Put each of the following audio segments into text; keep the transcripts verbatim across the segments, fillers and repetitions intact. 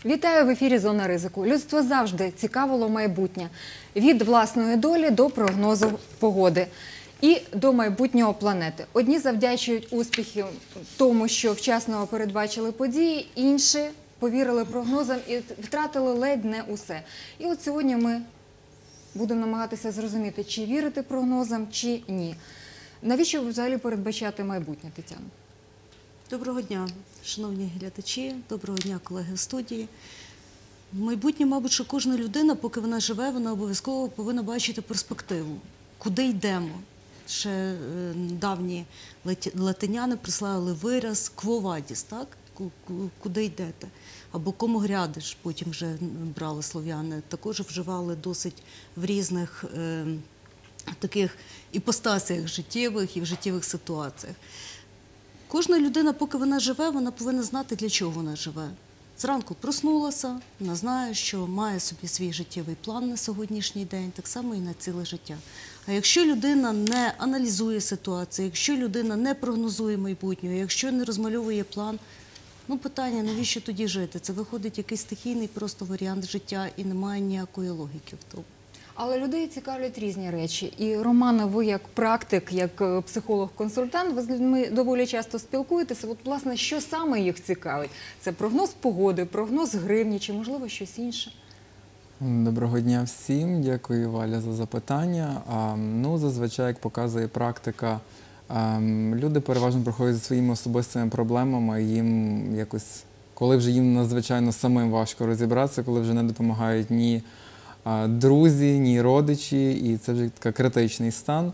Вітаю в ефірі «Зона ризику». Людство завжди цікавило майбутнє. Від власної долі до прогнозу погоди і до майбутнього планети. Одні завдячують успіхів тому, що вчасно передбачили події, інші повірили прогнозам і втратили ледь не усе. І от сьогодні ми будемо намагатися зрозуміти, чи вірити прогнозам, чи ні. Навіщо взагалі передбачати майбутнє, Тетяно? Доброго дня, шановні глядачі, доброго дня, колеги в студії. В майбутнє, мабуть, що кожна людина, поки вона живе, вона обов'язково повинна бачити перспективу. Куди йдемо? Ще е, давні латиняни прислали вираз «quo vadis», так? Куди йдете? Або «кому грядеш», потім вже брали слов'яни. Також вживали досить в різних е, таких іпостасіях життєвих і в життєвих ситуаціях. Кожна людина, поки вона живе, вона повинна знати, для чого вона живе. Зранку проснулася, вона знає, що має собі свій життєвий план на сьогоднішній день, так само і на ціле життя. А якщо людина не аналізує ситуацію, якщо людина не прогнозує майбутнього, якщо не розмальовує план, ну питання, навіщо тоді жити? Це виходить якийсь стихійний просто варіант життя і немає ніякої логіки в тому. Але людей цікавлять різні речі. І, Романе, ви як практик, як психолог-консультант, ви з людьми доволі часто спілкуєтеся. От, власне, що саме їх цікавить? Це прогноз погоди, прогноз гривні чи, можливо, щось інше? Доброго дня всім. Дякую, Валя, за запитання. А, ну, зазвичай, як показує практика, а, люди переважно проходять за своїми особистими проблемами. Їм якось, коли вже їм надзвичайно самим важко розібратися, коли вже не допомагають ні друзі, ні родичі, і це вже такий критичний стан.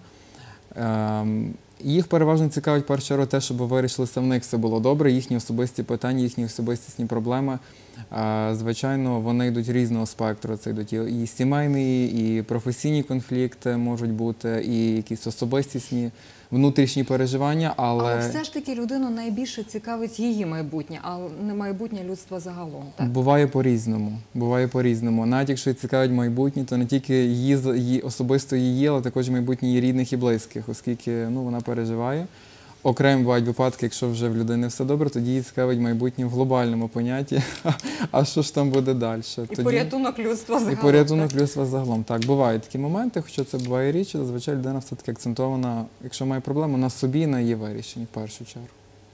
Їх переважно цікавить, в першу чергу, те, щоб вирішилося в них все було добре, їхні особисті питання, їхні особистісні проблеми. Звичайно, вони йдуть різного спектру. Це йдуть і сімейні, і професійні конфлікти можуть бути, і якісь особистісні, внутрішні переживання, але... Але все ж таки людину найбільше цікавить її майбутнє, а не майбутнє людства загалом, так? Буває по-різному. Буває по-різному. Навіть якщо цікавить майбутнє, то не тільки її, її, особисто її, але також майбутнє її рідних і близьких, оскільки ну, вона переживає. Окремо бувають випадки, якщо вже в людини все добре, тоді її цікавить майбутнє в глобальному понятті, а що ж там буде далі. І тоді... порятунок людства загалом. І порятунок людства загалом. Так, бувають такі моменти, хоча це буває річ, зазвичай людина все-таки акцентована, якщо має проблему, на собі, на її вирішенні в першу чергу.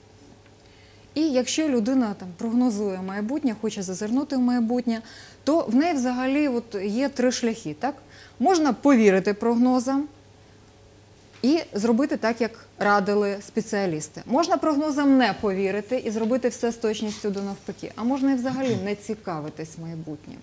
І якщо людина там прогнозує майбутнє, хоче зазирнути в майбутнє, то в неї взагалі от є три шляхи, так? Можна повірити прогнозам і зробити так, як радили спеціалісти. Можна прогнозам не повірити і зробити все з точністю до навпаки. А можна і взагалі не цікавитись майбутнім.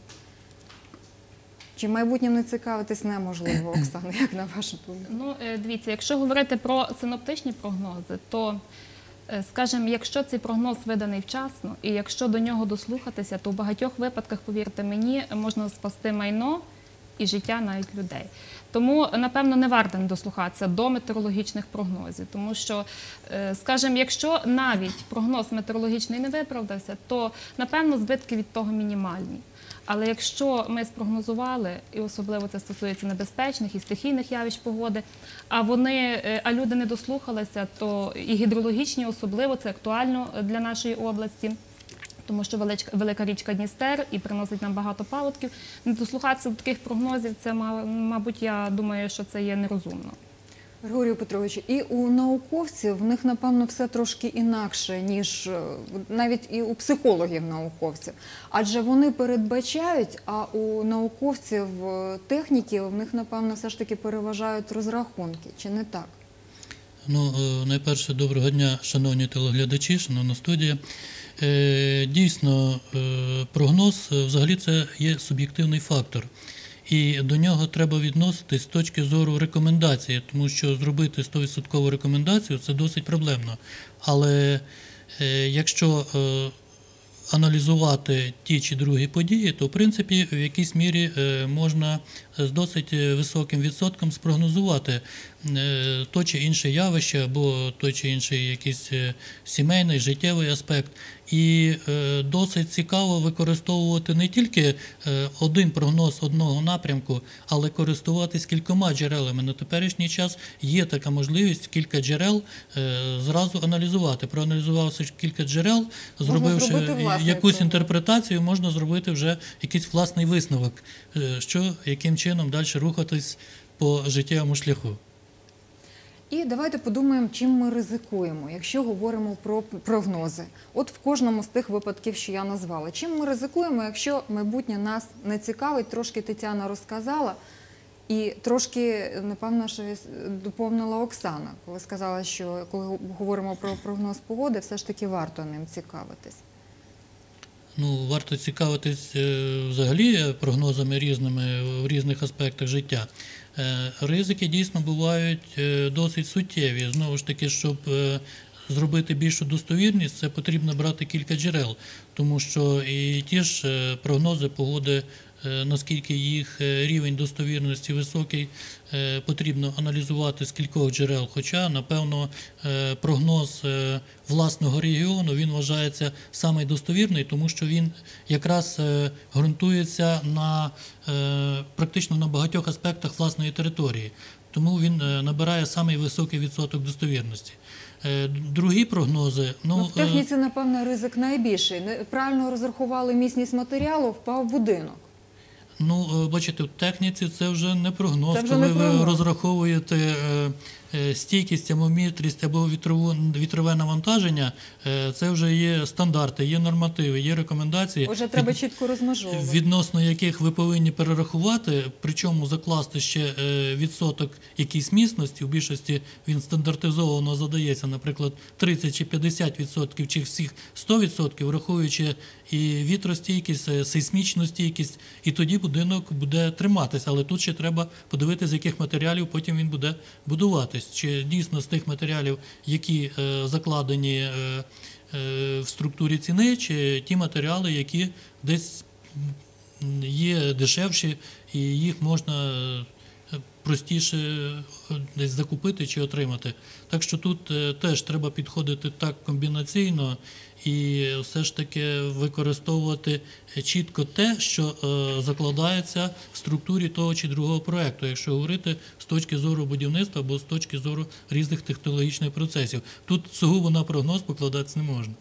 Чи майбутнім не цікавитись неможливо, Оксана, як на вашу думку? Ну, дивіться, якщо говорити про синоптичні прогнози, то, скажімо, якщо цей прогноз виданий вчасно, і якщо до нього дослухатися, то в багатьох випадках, повірте мені, можна спасти майно і життя навіть людей. Тому, напевно, не варто не дослухатися до метеорологічних прогнозів, тому що, скажімо, якщо навіть прогноз метеорологічний не виправдався, то, напевно, збитки від того мінімальні. Але якщо ми спрогнозували, і особливо це стосується небезпечних і стихійних явищ погоди, а, вони, а люди не дослухалися, то і гідрологічні особливо, це актуально для нашої області, тому що велика річка Дністер і приносить нам багато паводків. Не дослухатися до таких прогнозів, це, мабуть, я думаю, що це є нерозумно. Григорію Петровичу, і у науковців в них, напевно, все трошки інакше, ніж навіть і у психологів-науковців. Адже вони передбачають, а у науковців, техніків, в них, напевно, все ж таки переважають розрахунки. Чи не так? Ну, найперше, доброго дня, шановні телеглядачі, шановна студія. Дійсно, прогноз взагалі це є суб'єктивний фактор. І до нього треба відноситись з точки зору рекомендації, тому що зробити сто відсотків рекомендацію – це досить проблемно. Але е, якщо е, аналізувати ті чи другі події, то в принципі в якійсь мірі е, можна з досить високим відсотком спрогнозувати е, то чи інше явище або той чи інший якийсь е, сімейний, життєвий аспект. І е, досить цікаво використовувати не тільки е, один прогноз одного напрямку, але користуватись кількома джерелами. На теперішній час є така можливість кілька джерел е, зразу аналізувати. Проаналізувавши кілька джерел, зробивши зробити власний якусь прогноз. інтерпретацію, можна зробити вже якийсь власний висновок, е, що, яким чином далі рухатись по життєвому шляху. І давайте подумаємо, чим ми ризикуємо, якщо говоримо про прогнози. От в кожному з тих випадків, що я назвала. Чим ми ризикуємо, якщо майбутнє нас не цікавить, трошки Тетяна розказала, і трошки, напевно, що доповнила Оксана, коли сказала, що коли говоримо про прогноз погоди, все ж таки варто ним цікавитись. Ну, варто цікавитись е, взагалі прогнозами різними в різних аспектах життя. Е, Ризики дійсно бувають е, досить суттєві. Знову ж таки, щоб е, зробити більшу достовірність, це потрібно брати кілька джерел, тому що і ті ж е, прогнози погоди, е, наскільки їх е, рівень достовірності високий, е, потрібно аналізувати з кількох джерел. Хоча, напевно, е, прогноз е, власного регіону, він вважається самий достовірний, тому що він якраз е, ґрунтується на, е, практично на багатьох аспектах власної території. Тому він е, набирає самий високий відсоток достовірності. Е, Другі прогнози... Ну, Ну, в техніці, напевно, ризик найбільший. Правильно розрахували місність матеріалу, впав будинок. Ну, бачите, в техніці це вже не прогноз, Це вже коли не ви прогноз. розраховуєте е, е, стійкість, термометрість або вітрову, вітрове навантаження, е, це вже є стандарти, є нормативи, є рекомендації, Вже треба від- чітко розмежовувати. відносно яких ви повинні перерахувати, причому закласти ще е, відсоток якійсь міцності. В більшості він стандартизовано задається, наприклад, тридцять чи п'ятдесят відсотків, чи всіх сто відсотків, враховуючи і вітростійкість, е, сейсмічну стійкість, і тоді будинок буде триматися. Але тут ще треба подивитися, з яких матеріалів потім він буде будуватись. Чи дійсно з тих матеріалів, які е, закладені е, е, в структурі ціни, чи ті матеріали, які десь є дешевші і їх можна е, простіше е, десь закупити чи отримати. Так що тут е, теж треба підходити так комбінаційно і все ж таки використовувати чітко те, що е, закладається в структурі того чи другого проєкту, якщо говорити з точки зору будівництва або з точки зору різних технологічних процесів. Тут сугубо на прогноз покладатися не можна.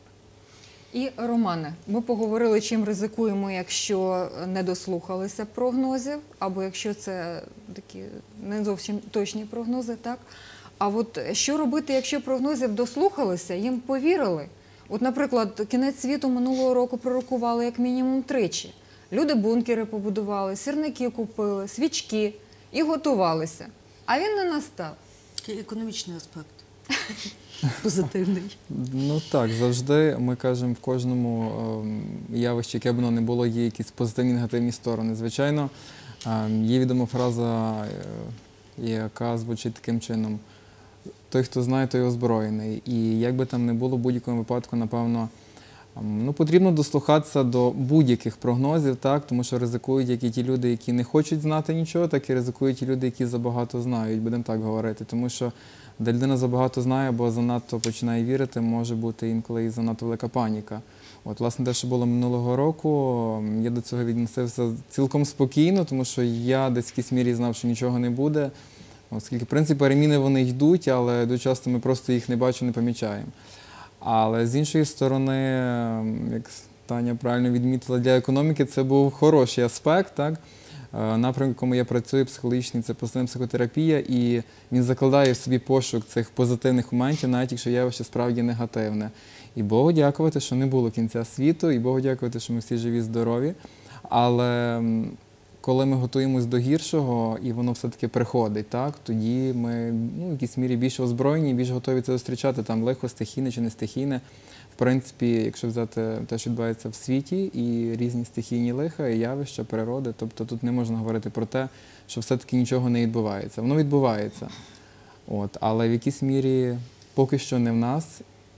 І, Романе, ми поговорили, чим ризикуємо, якщо не дослухалися прогнозів, або якщо це такі не зовсім точні прогнози, так? А от що робити, якщо прогнозів дослухалися, їм повірили? От, наприклад, кінець світу минулого року пророкували як мінімум тричі. Люди бункери побудували, сірники купили, свічки і готувалися. А він не настав. Такий економічний аспект. Позитивний. Ну так, завжди ми кажемо в кожному е, явищі, яке б воно не було, є якісь позитивні, негативні сторони. Звичайно, е, є відома фраза, е, яка звучить таким чином: той, хто знає, той озброєний. І як би там не було, в будь-якому випадку, напевно, ну, потрібно дослухатися до будь-яких прогнозів, так, тому що ризикують як і ті люди, які не хочуть знати нічого, так і ризикують ті люди, які забагато знають, будемо так говорити. Тому що де людина забагато знає або занадто починає вірити, може бути інколи і занадто велика паніка. От, власне, те, що було минулого року, я до цього відносився цілком спокійно, тому що я десь в якійсь мірі знав, що нічого не буде. Оскільки, в принципі, переміни вони йдуть, але дуже часто ми просто їх не бачимо, не помічаємо. Але з іншої сторони, як Таня правильно відмітила, для економіки це був хороший аспект, так? Напрямок, в якому я працюю, психологічний, це позитивна психотерапія, і він закладає в собі пошук цих позитивних моментів, навіть якщо явище справді негативне. І Богу дякувати, що не було кінця світу, і Богу дякувати, що ми всі живі, здорові. Але коли ми готуємось до гіршого, і воно все-таки приходить, так, тоді ми, ну, в якійсь мірі більш озброєні, більш готові це зустрічати, там лихо, стихійне чи не стихійне. В принципі, якщо взяти те, що відбувається в світі, і різні стихійні лиха, і явища, природи, тобто тут не можна говорити про те, що все-таки нічого не відбувається. Воно відбувається, от, але в якійсь мірі поки що не в нас,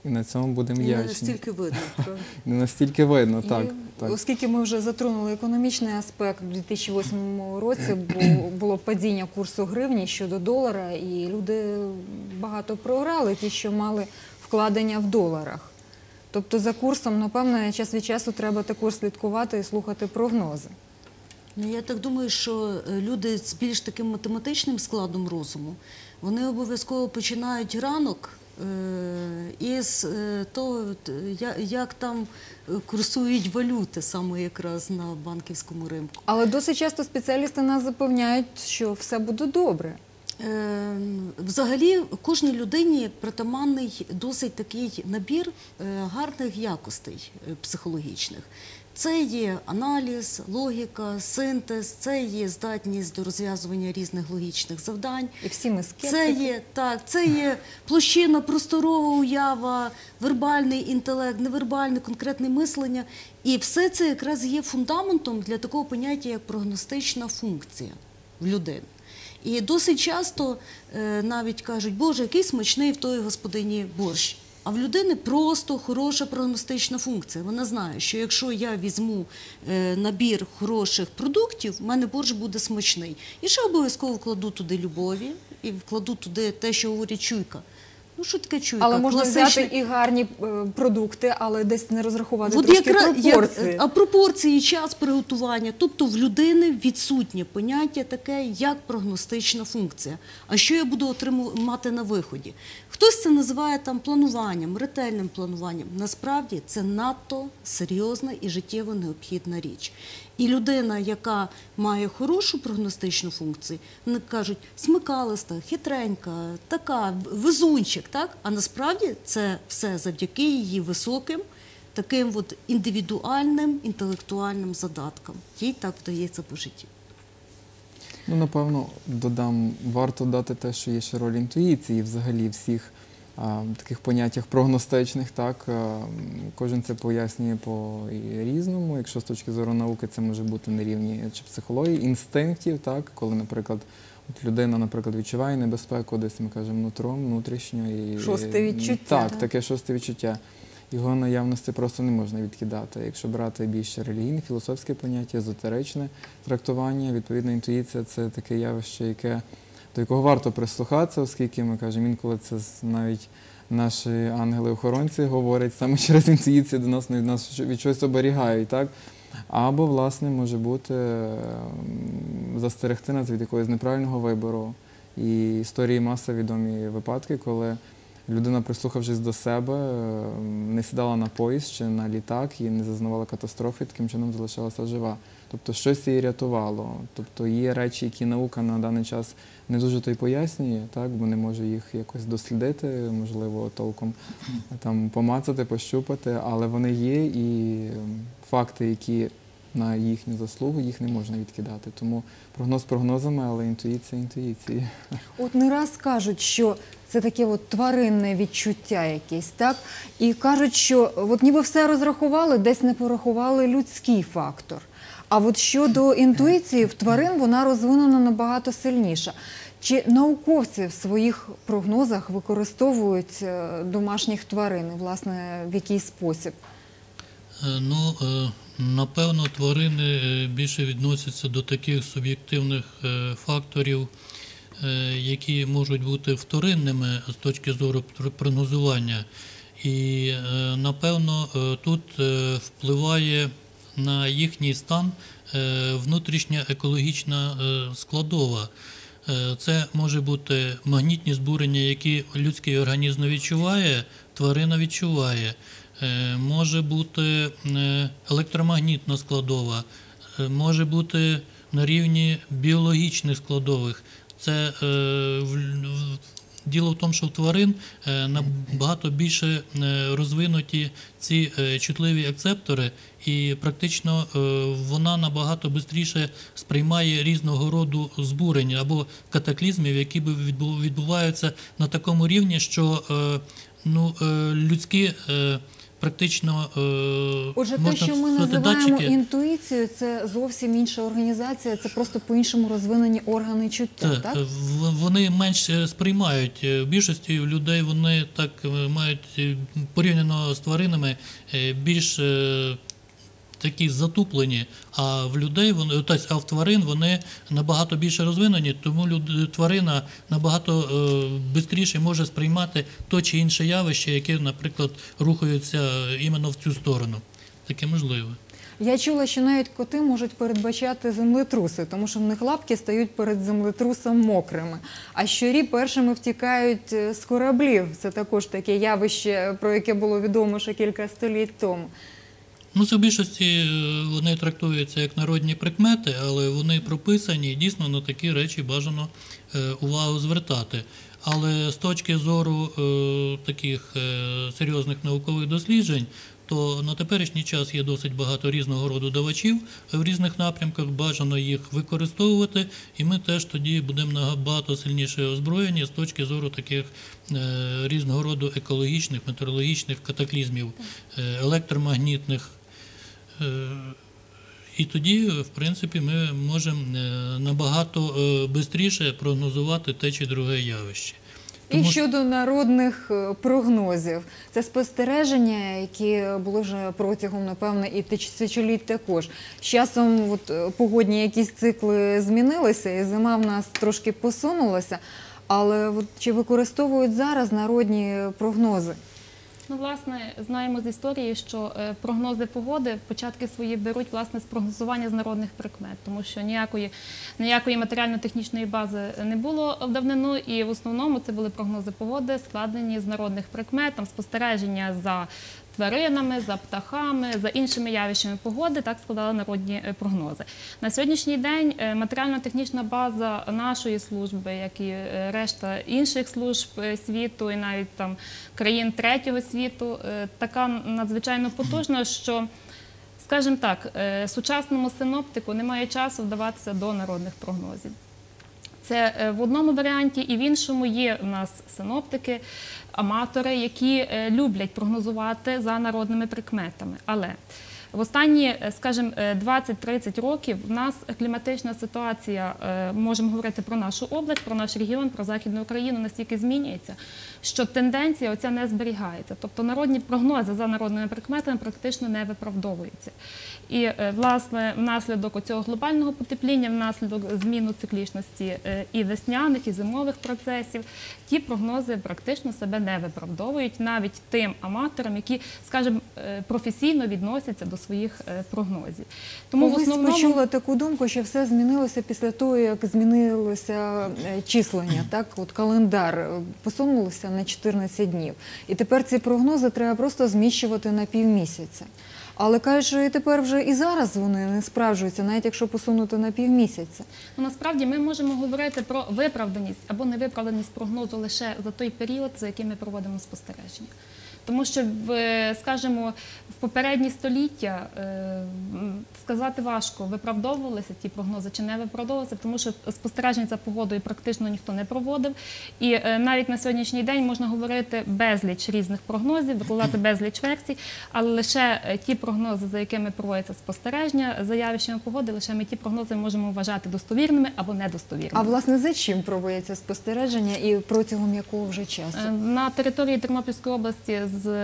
І на цьому будемо І не вдячні. настільки видно, правда? Не настільки видно, так. І так. Оскільки ми вже затронули економічний аспект, у дві тисячі восьмому році бу- було падіння курсу гривні щодо долара, і люди багато програли, ті, що мали вкладення в доларах. Тобто за курсом, напевно, час від часу треба також слідкувати і слухати прогнози. Ну, я так думаю, що е, люди з більш таким математичним складом розуму, вони обов'язково починають ранок е, із е, того, т- я- як там е, курсують валюти саме якраз на банківському ринку. Але досить часто спеціалісти нас запевняють, що все буде добре. Е, Взагалі, кожній людині притаманний досить такий набір е, гарних якостей е, психологічних. Це є аналіз, логіка, синтез, це є здатність до розв'язування різних логічних завдань. І всі ми скептики. Це є, так, це є площина, просторова уява, вербальний інтелект, невербальне, конкретне мислення. І все це якраз є фундаментом для такого поняття, як прогностична функція в людини. І досить часто е, навіть кажуть, Боже, який смачний в тої господині борщ. А в людини просто хороша прогностична функція. Вона знає, що якщо я візьму е, набір хороших продуктів, в мене борщ буде смачний. І ще обов'язково вкладу туди любові і вкладу туди те, що говорить чуйка. Ну, що таке чуйка? Але можна Класичний- взяти і гарні е, продукти, але десь не розрахувати От трошки якраз- пропорції. Як, а пропорції, час приготування. Тобто в людини відсутнє поняття таке, як прогностична функція. А що я буду отриму- мати на виході? Хтось це називає там плануванням, ретельним плануванням. Насправді це надто серйозна і життєво необхідна річ. І людина, яка має хорошу прогностичну функцію, вони кажуть, смикалиста, хитренька, така, везунчик, так? А насправді це все завдяки її високим, таким от індивідуальним, інтелектуальним задаткам. Їй так вдається по житті. Ну, напевно, додам, варто дати те, що є ще роль інтуїції взагалі всіх а, таких поняттях прогностичних, так, а, кожен це пояснює по-різному. Якщо з точки зору науки це може бути на рівні чи психології, інстинктів, так, коли, наприклад, от людина, наприклад, відчуває небезпеку, десь ми кажемо нутром, внутрішньо. І, Шосте відчуття. Так, Так. таке шосте відчуття. Його наявності просто не можна відкидати. Якщо брати більше релігійне, філософське поняття, езотеричне трактування, відповідно, інтуїція – це таке явище, яке, до якого варто прислухатися, оскільки ми кажемо, інколи це навіть наші ангели-охоронці говорять саме через інтуїцію до нас, від нас від чогось оберігають, так? Або, власне, може бути ем, застерегти нас від якогось неправильного вибору. І історії маса відомі випадки, коли людина, прислухавшись до себе, не сідала на поїзд чи на літак і не зазнавала катастрофи, таким чином залишалася жива. Тобто щось її рятувало. Тобто є речі, які наука на даний час не дуже то й пояснює, так, бо не може їх якось дослідити, можливо, толком там помацати, пощупати, але вони є, і факти, які на їхню заслугу, їх не можна відкидати. Тому прогноз прогнозами, але інтуїція інтуїції. От не раз кажуть, що це таке от тваринне відчуття якесь, так? І кажуть, що от ніби все розрахували, десь не порахували людський фактор. А от щодо інтуїції, в тварин вона розвинена набагато сильніша. Чи науковці в своїх прогнозах використовують е, домашніх тварин, і, власне, в який спосіб? Е, Ну, е, напевно, тварини е, більше відносяться до таких суб'єктивних е, факторів, е, які можуть бути вторинними з точки зору пр- прогнозування. І, е, напевно, е, тут е, впливає на їхній стан е, внутрішня екологічна е, складова. Е, Це може бути магнітні збурення, які людський організм не відчуває, тварина відчуває. Е, Може бути е, електромагнітна складова, е, може бути на рівні біологічних складових. Це е, в- в- діло в тому, що в тварин е, набагато більше е, розвинуті ці е, чутливі акцептори, і практично е, вона набагато швидше сприймає різного роду збурення або катаклізмів, які б відбу- відбуваються на такому рівні, що е, ну, е, людські е, практично е, Отже, те, можна що ми встановити називаємо датчики. інтуїцією, це зовсім інша організація, це просто по-іншому розвинені органи чуття, Так, так? в- вони менше сприймають. В більшості людей вони так е, мають е, порівняно з тваринами е, більш е, такі затуплені, а в людей вони, тобто, а в тварин вони набагато більше розвинені, тому люд, тварина набагато швидше може сприймати то чи інше явище, яке, наприклад, рухаються іменно в цю сторону. Таке можливо. Я чула, що навіть коти можуть передбачати землетруси, тому що в них лапки стають перед землетрусом мокрими. А щурі першими втікають з кораблів. Це також таке явище, про яке було відомо ще кілька століть тому. Ну, це в більшості е, вони трактуються як народні прикмети, але вони прописані і дійсно на такі речі бажано е, увагу звертати. Але з точки зору е, таких е, серйозних наукових досліджень, то на теперішній час є досить багато різного роду давачів в різних напрямках, бажано їх використовувати, і ми теж тоді будемо набагато сильніше озброєні з точки зору таких е, різного роду екологічних, метеорологічних катаклізмів, е, електромагнітних. Е, І тоді, в принципі, ми можемо е, набагато швидше прогнозувати те чи друге явище. І Тому що- щодо народних е, прогнозів, це спостереження, які були вже протягом, напевно, і тисячоліть також. З часом от, е, погодні якісь цикли змінилися, і зима в нас трошки посунулася, але от, чи використовують зараз народні прогнози? Ну, власне, знаємо з історії, що е, прогнози погоди початки свої беруть власне з прогнозування з народних прикмет, тому що ніякої, ніякої матеріально-технічної бази не було в давнину, і в основному це були прогнози погоди, складені з народних прикмет, там спостереження за тваринами, за птахами, за іншими явищами погоди, так складали народні е, прогнози. На сьогоднішній день е, матеріально-технічна база нашої служби, як і е, решта інших служб е, світу і навіть там країн третього світу, е, така надзвичайно потужна, що, скажімо так, е, сучасному синоптику немає часу вдаватися до народних прогнозів. Це е, в одному варіанті, і в іншому є в нас синоптики, аматори, які е, люблять прогнозувати за народними прикметами. Але в останні, е, скажімо, е, двадцять-тридцять років в нас кліматична ситуація, е, можемо говорити про нашу область, про наш регіон, про Західну Україну, настільки змінюється, що тенденція оця не зберігається. Тобто народні прогнози за народними прикметами практично не виправдовуються. І, е, власне, внаслідок цього глобального потепління, внаслідок зміну циклічності е, і весняних, і зимових процесів, ті прогнози практично себе не виправдовують навіть тим аматорам, які, скажімо, е, професійно відносяться до своїх е, прогнозів. Тому в Колись основному почула таку думку, що все змінилося після того, як змінилося е, числення, так? От календар е, посунулося на чотирнадцять днів. І тепер ці прогнози треба просто зміщувати на півмісяця. Але кажуть, що і тепер вже і зараз вони не справджуються, навіть якщо посунути на півмісяця. Ну, насправді ми можемо говорити про виправданість або невиправданість прогнозу лише за той період, за яким ми проводимо спостереження. Тому що, в, скажімо, в попередні століття е, сказати важко, виправдовувалися ті прогнози чи не виправдовувалися, тому що спостережень за погодою практично ніхто не проводив. І е, навіть на сьогоднішній день можна говорити безліч різних прогнозів, викладати безліч версій, але лише е, ті прогнози, за якими проводяться спостереження, за явищами погоди, лише ми ті прогнози можемо вважати достовірними або недостовірними. А власне за чим проводяться спостереження і протягом якого вже часу? Е, На території Тернопільської області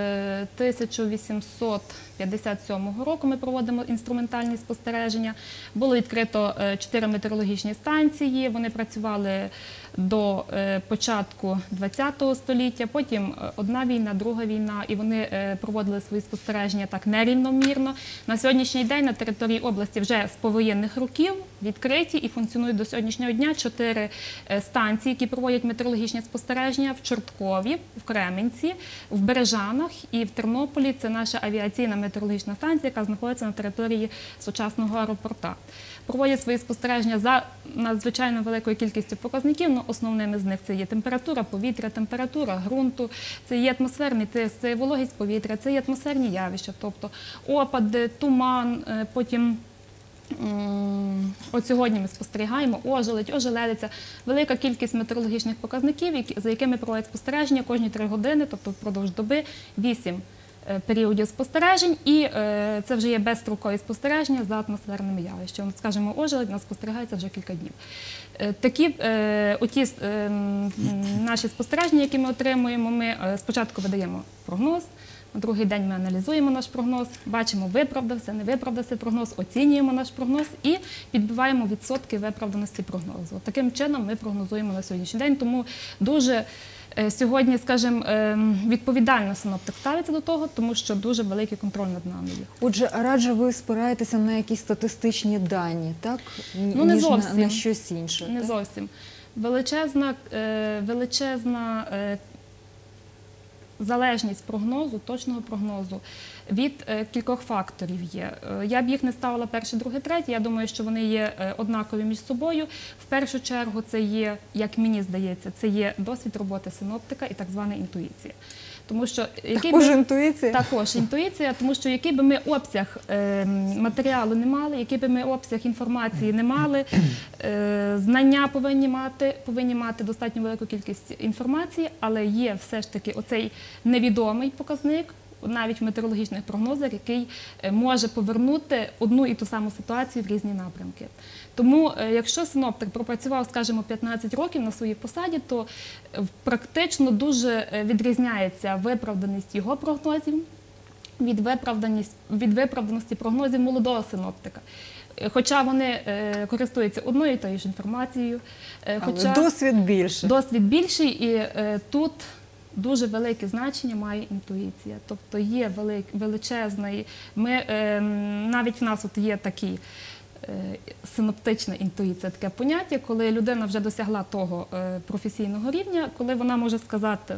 з тисяча вісімсот п'ятдесят сьомого року ми проводимо інструментальні спостереження. Було відкрито е, чотири метеорологічні станції, вони працювали до е, початку ХХ століття, потім е, одна війна, друга війна, і вони е, проводили свої спостереження так нерівномірно. На сьогоднішній день на території області вже з повоєнних років відкриті і функціонують до сьогоднішнього дня чотири е, станції, які проводять метеорологічні спостереження в Чорткові, в Кременці, в Бережанах і в Тернополі. Це наша авіаційна метеорологічна станція, яка знаходиться на території сучасного аеропорта. Проводять свої спостереження за надзвичайно великою кількістю показників, ну, основними з них це є температура повітря, температура ґрунту, це є атмосферний тиск, це є вологість повітря, це є атмосферні явища, тобто опади, туман, потім м, от сьогодні ми спостерігаємо ожеледь, ожеледиця, велика кількість метеорологічних показників, які, за якими проводять спостереження кожні три години, тобто впродовж доби, вісім е, періодів спостережень, і е, це вже є безстрокові спостереження за атмосферними явищами. Скажімо, ожеледь у нас спостерігається вже кілька днів. Е, Такі е, оті е, м, наші спостереження, які ми отримуємо, ми е, спочатку видаємо прогноз, на другий день ми аналізуємо наш прогноз, бачимо, виправдався, не виправдався прогноз, оцінюємо наш прогноз і підбиваємо відсотки виправданості прогнозу. От таким чином ми прогнозуємо на сьогоднішній день, тому дуже е, сьогодні, скажімо, е, відповідально синоптик ставиться до того, тому що дуже великий контроль над нами є. Отже, радше ви спираєтеся на якісь статистичні дані, так? Н- Ну, не ніж на, зовсім. на щось інше. Не так? зовсім. Величезна, е, величезна е, залежність прогнозу, точного прогнозу від е, кількох факторів є. Е, Я б їх не ставила перший, другий, третій. Я думаю, що вони є е, однакові між собою. В першу чергу це є, як мені здається, це є досвід роботи синоптика і так звана інтуїція. Тому що який Також би- інтуїція? також інтуїція, тому що який би ми обсяг е, матеріалу не мали, який би ми обсяг інформації не мали, е, знання повинні мати, повинні мати достатньо велику кількість інформації, але є все ж таки оцей невідомий показник, навіть в метеорологічних прогнозах, який е, може повернути одну і ту саму ситуацію в різні напрямки. Тому, е, якщо синоптик пропрацював, скажімо, п'ятнадцять років на своїй посаді, то е, практично дуже е, відрізняється виправданість його прогнозів від виправданість, від виправданості прогнозів молодого синоптика. Е, Хоча вони е, користуються одною і тою ж інформацією, е, Але хоча досвід більше. досвід більший, і е, тут дуже велике значення має інтуїція. Тобто є велик, величезний, ми, е, навіть в нас от є такий е, синоптична інтуїція, таке поняття, коли людина вже досягла того е, професійного рівня, коли вона може сказати,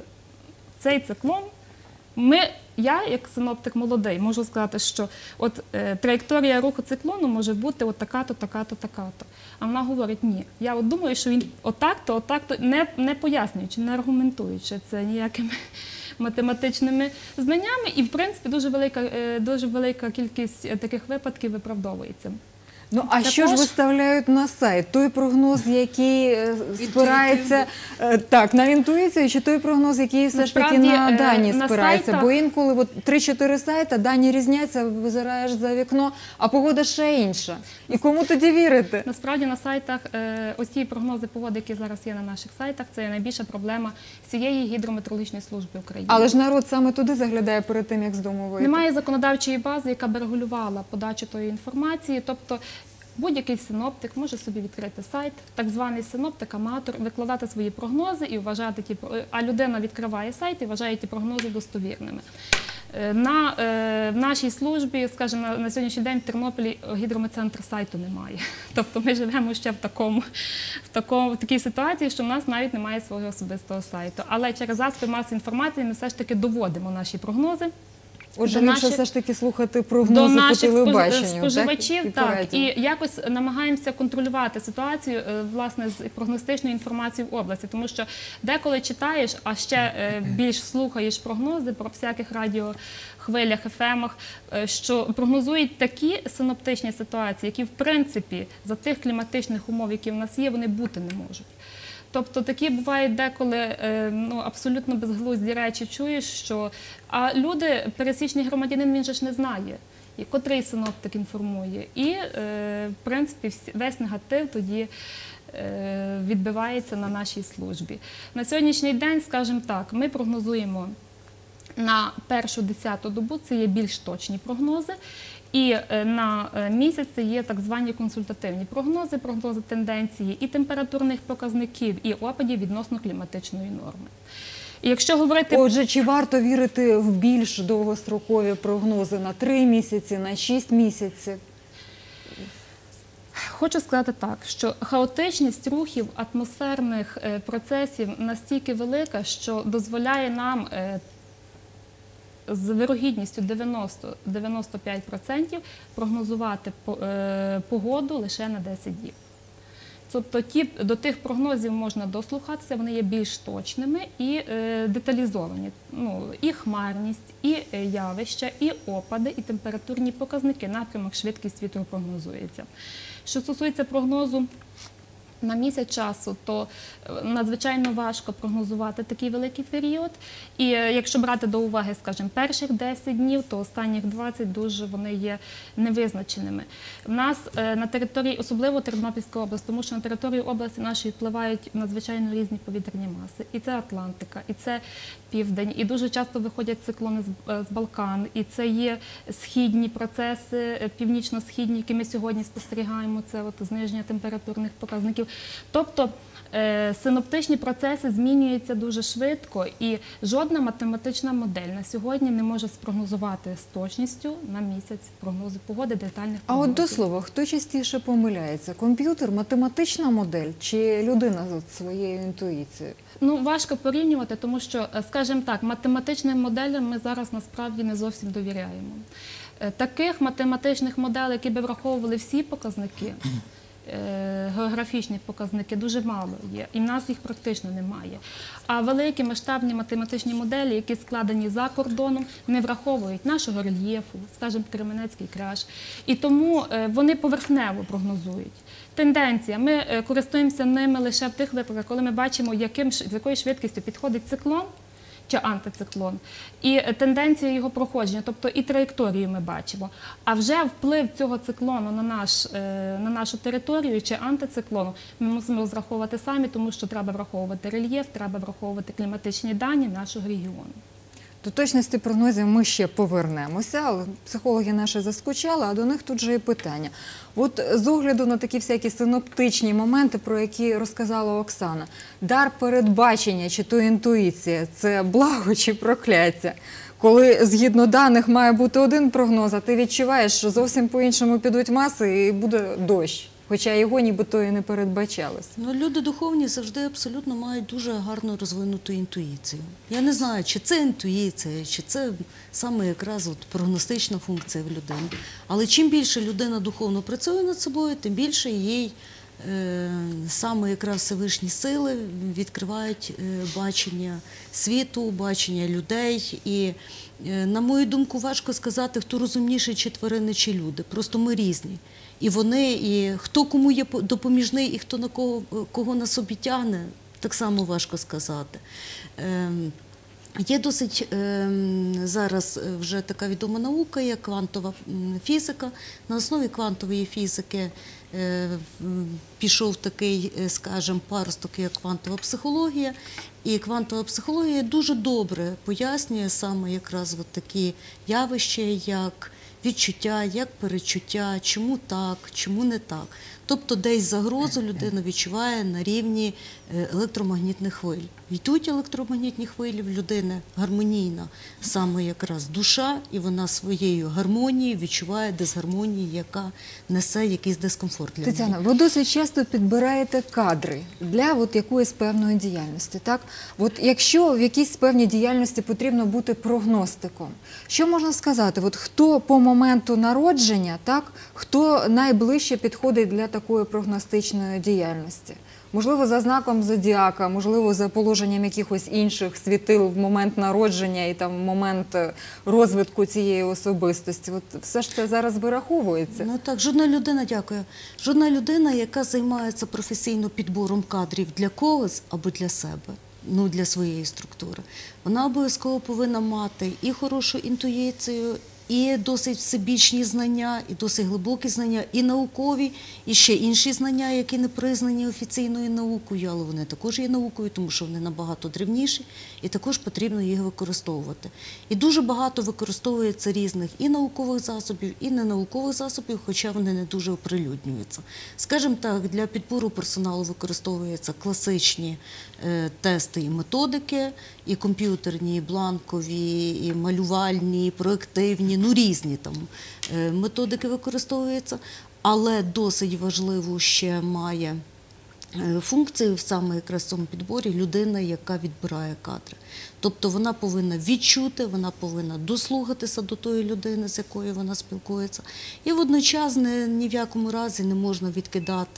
цей циклон, ми, я, як синоптик молодий, можу сказати, що от е, траєкторія руху циклону може бути от така-то, така-то, така-то. А вона говорить, ні, я от думаю, що він отак-то, отак-то, не, не пояснюючи, не аргументуючи це ніякими математичними знаннями. І, в принципі, дуже велика, е, дуже велика кількість е, таких випадків виправдовується. Ну, а що ж Також- виставляють на сайт? Той прогноз, який е, спирається е, так, на інтуїцію, чи той прогноз, який все ж таки Насправді, на е, дані на спирається? сайтах- Бо інколи от три-чотири сайта, дані різняться, визираєш за вікно, а погода ще інша. І кому тоді вірити? Насправді на сайтах, е, ось ті прогнози погоди, які зараз є на наших сайтах, це є найбільша проблема всієї гідрометеорологічної служби України. Але ж народ саме туди заглядає перед тим, як з дому вийти. Немає законодавчої бази, яка б регулювала подачу тої інформації. Тобто будь-який синоптик може собі відкрити сайт, так званий синоптик-аматор, викладати свої прогнози і вважати ті, про- а людина відкриває сайт і вважає ті прогнози достовірними. Е, На, е, в нашій службі, скажімо, на, на сьогоднішній день в Тернополі гідрометцентру сайту немає. Тобто ми живемо ще в, такому, в, такому, в такій ситуації, що в нас навіть немає свого особистого сайту. Але через засоби масової інформації ми все ж таки доводимо наші прогнози. Отже, до ліпше наших- все ж таки слухати до прогнози по наших спожи- телебаченню. споживачів, так? так, по і радіо. якось намагаємося контролювати ситуацію е, власне з прогностичною інформацією в області, тому що деколи читаєш, а ще е, більш слухаєш прогнози про всяких радіохвилях, ефемах, е, що прогнозують такі синоптичні ситуації, які в принципі за тих кліматичних умов, які в нас є, вони бути не можуть. Тобто такі бувають деколи е, ну, абсолютно безглузді речі чуєш, що а люди, пересічний громадянин, він же ж не знає, і котрий синоптик інформує. І, е, в принципі, всі- весь негатив тоді е, відбивається на нашій службі. На сьогоднішній день, скажімо так, ми прогнозуємо на першу десяту добу, це є більш точні прогнози. І е, на е, місяць це є так звані консультативні прогнози, прогнози тенденції і температурних показників, і опадів відносно кліматичної норми. І якщо говорити Отже, чи варто вірити в більш довгострокові прогнози на три місяці, на шість місяців? Хочу сказати так, що хаотичність рухів атмосферних е, процесів настільки велика, що дозволяє нам е, з вирогідністю дев'яносто - дев'яносто п'ять відсотків прогнозувати по- е, погоду лише на десять діб. Тобто ті, до тих прогнозів можна дослухатися, вони є більш точними і е, деталізовані. Ну, і хмарність, і е, явища, і опади, і температурні показники, напрямок, швидкість вітру прогнозується. Що стосується прогнозу на місяць часу, то надзвичайно важко прогнозувати такий великий період. І якщо брати до уваги, скажімо, перших десять днів, то останніх двадцять дуже вони є невизначеними. В нас на території, особливо Тернопільська область, тому що на територію області нашої впливають надзвичайно різні повітряні маси. І це Атлантика, і це Південь, і дуже часто виходять циклони з Балкан, і це є східні процеси, північно-східні, які ми сьогодні спостерігаємо, це от зниження температурних показників. Тобто синоптичні процеси змінюються дуже швидко, і жодна математична модель на сьогодні не може спрогнозувати з точністю на місяць прогнози погоди, детальних А прогнозів. от до слова, хто частіше помиляється? Комп'ютер, математична модель чи людина з своєю інтуїцією? Ну, важко порівнювати, тому що, скажімо так, математичним моделям ми зараз насправді не зовсім довіряємо. Таких математичних моделей, які би враховували всі показники, географічні показники, дуже мало є, і в нас їх практично немає. А великі масштабні математичні моделі, які складені за кордоном, не враховують нашого рельєфу, скажімо, Кременецький кряж. І тому вони поверхнево прогнозують. Тенденція. Ми користуємося ними лише в тих випадках, коли ми бачимо, яким, з якою швидкістю підходить циклон чи антициклон, і тенденцію його проходження, тобто і траєкторію ми бачимо. А вже вплив цього циклону на, наш, на нашу територію чи антициклону ми мусимо розраховувати самі, тому що треба враховувати рельєф, треба враховувати кліматичні дані нашого регіону. До точності прогнозів ми ще повернемося, але психологи наші заскучали, а до них тут же і питання. От з огляду на такі всякі синоптичні моменти, про які розказала Оксана, дар передбачення чи то інтуїція – це благо чи прокляття? Коли згідно даних має бути один прогноз, а ти відчуваєш, що зовсім по-іншому підуть маси і буде дощ. Хоча його нібито і не передбачалося. Ну, люди духовні завжди абсолютно мають дуже гарно розвинуту інтуїцію. Я не знаю, чи це інтуїція, чи це саме якраз от прогностична функція в людини. Але чим більше людина духовно працює над собою, тим більше їй е, саме якраз Всевишні сили відкривають е, бачення світу, бачення людей. І, е, на мою думку, важко сказати, хто розумніший, чи тварини, чи люди. Просто ми різні. І вони, і хто кому є допоміжний, і хто на кого, кого на собі тягне, так само важко сказати. Е, є досить е, зараз вже така відома наука, як квантова фізика. На основі квантової фізики е, пішов такий, скажімо, паросток, як квантова психологія. І квантова психологія дуже добре пояснює саме якраз от такі явища, як відчуття, як перечуття, чому так, чому не так. Тобто десь загрозу людина відчуває на рівні електромагнітних хвиль. Йдуть електромагнітні хвилі, в людини гармонійна саме якраз душа, і вона своєю гармонією відчуває дисгармонію, яка несе якийсь дискомфорт для неї. Тетяна, ви досить часто підбираєте кадри для от якоїсь певної діяльності, так? От якщо в якійсь певній діяльності потрібно бути прогностиком, що можна сказати? От хто по моменту народження, так, хто найближче підходить для такої прогностичної діяльності? Можливо, за знаком зодіака, можливо, за положенням якихось інших світил в момент народження і там в момент розвитку цієї особистості. От все ж це зараз вираховується. Ну так, жодна людина, дякую. Жодна людина, яка займається професійно підбором кадрів для когось або для себе, ну для своєї структури, вона обов'язково повинна мати і хорошу інтуїцію, і досить всебічні знання, і досить глибокі знання, і наукові, і ще інші знання, які не признані офіційною наукою, але вони також є наукою, тому що вони набагато древніші, і також потрібно їх використовувати. І дуже багато використовується різних і наукових засобів, і ненаукових засобів, хоча вони не дуже оприлюднюються. Скажімо так, для підбору персоналу використовуються класичні е, тести і методики, і комп'ютерні, і бланкові, і малювальні, і проєктивні, ну різні там методики використовуються, але досить важливу ще має функцію саме якраз в цьому підборі людина, яка відбирає кадри. Тобто вона повинна відчути, вона повинна дослухатися до тої людини, з якою вона спілкується. І водночас ні в якому разі не можна відкидати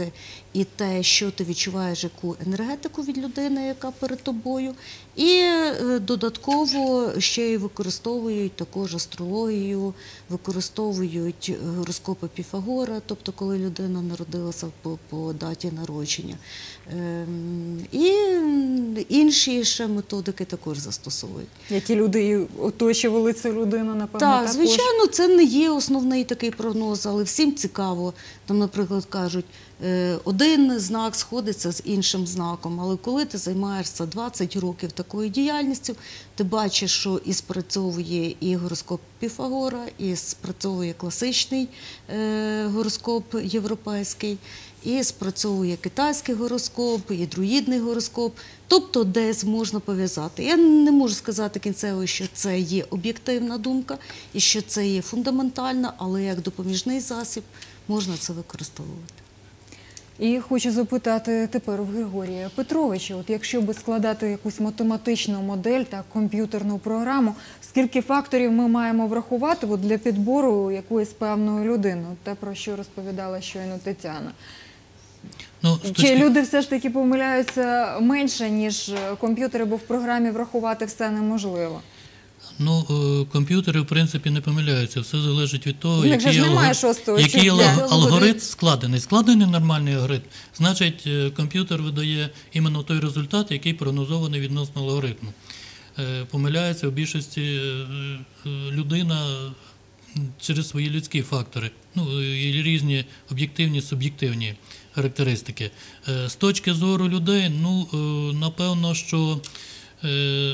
і те, що ти відчуваєш, яку енергетику від людини, яка перед тобою. І е, додатково ще й використовують також астрологію, використовують гороскопи Піфагора, тобто коли людина народилася по, по даті народження. Ем, і інші ще методики також застосовують. Які люди і оточували цю людину, напевно, Так, також. звичайно, це не є основний такий прогноз, але всім цікаво. Там, наприклад, кажуть, е, один знак сходиться з іншим знаком, але коли ти займаєшся двадцять років такою діяльністю, ти бачиш, що і спрацьовує і гороскоп Піфагора, і спрацьовує класичний е, гороскоп європейський, і спрацьовує китайський гороскоп, і друїдний гороскоп. Тобто десь можна пов'язати. Я не можу сказати кінцево, що це є об'єктивна думка і що це є фундаментальна, але як допоміжний засіб можна це використовувати. І хочу запитати тепер у Григорія Петровича, от якщо би складати якусь математичну модель та комп'ютерну програму, скільки факторів ми маємо врахувати от для підбору якоїсь певної людини? От те, про що розповідала щойно Тетяна. Ну, з Чи точки- люди все ж таки помиляються менше, ніж комп'ютери, бо в програмі врахувати все неможливо? Ну, е, комп'ютери, в принципі, не помиляються. Все залежить від того, Ну, як же який, ж немає алгоритм, шостого який чуття. алг- алгоритм складений. Складений нормальний алгоритм, значить, е, комп'ютер видає іменно той результат, який прогнозований відносно алгоритму. Е, Помиляється в більшості е, е, людина через свої людські фактори, ну, і різні об'єктивні, суб'єктивні характеристики. Е, З точки зору людей, ну, е, напевно, що е,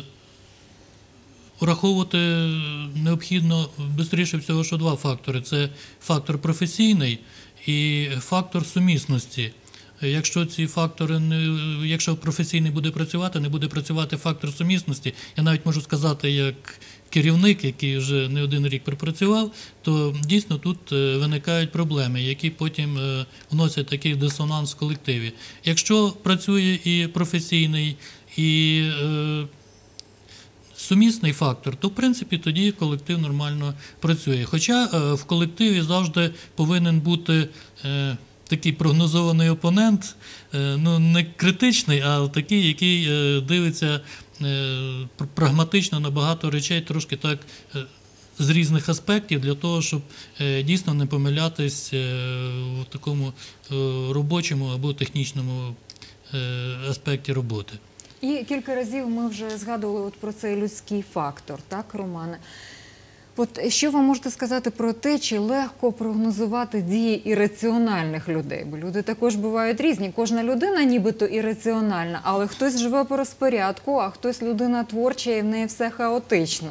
враховувати необхідно швидше всього, що два фактори. Це фактор професійний і фактор сумісності. Якщо ці фактори, не, якщо професійний буде працювати, не буде працювати фактор сумісності, я навіть можу сказати, як керівник, який вже не один рік пропрацював, то дійсно тут е, виникають проблеми, які потім е, вносять такий дисонанс в колективі. Якщо працює і професійний, і е, сумісний фактор, то в принципі тоді колектив нормально працює. Хоча е, в колективі завжди повинен бути е, такий прогнозований опонент, е, ну не критичний, а такий, який е, дивиться е, пр- прагматично на багато речей, трошки так е, з різних аспектів, для того, щоб е, дійсно не помилятись е, в такому е, робочому або технічному е, аспекті роботи. І кілька разів ми вже згадували от про цей людський фактор, так, Романе? От що ви можете сказати про те, чи легко прогнозувати дії ірраціональних людей? Бо люди також бувають різні. Кожна людина нібито ірраціональна, але хтось живе по розпорядку, а хтось людина творча і в неї все хаотично.